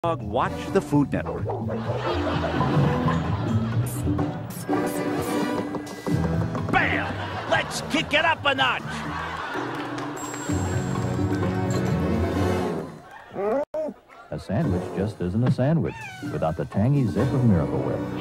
Watch the Food Network. Bam! Let's kick it up a notch. A sandwich just isn't a sandwich without the tangy zip of Miracle Whip.